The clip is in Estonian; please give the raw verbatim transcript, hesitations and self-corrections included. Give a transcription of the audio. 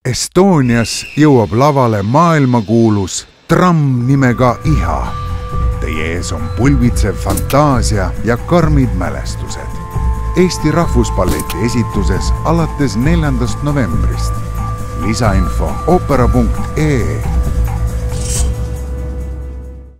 Estonias jõuab lavale maailmakuulus tramm nimega Iha. Teie ees on pulbitsev fantaasia ja karmid mälestused. Eesti Rahvuspalleti esituses alates neljandast novembrist. Lisainfo opera punkt ee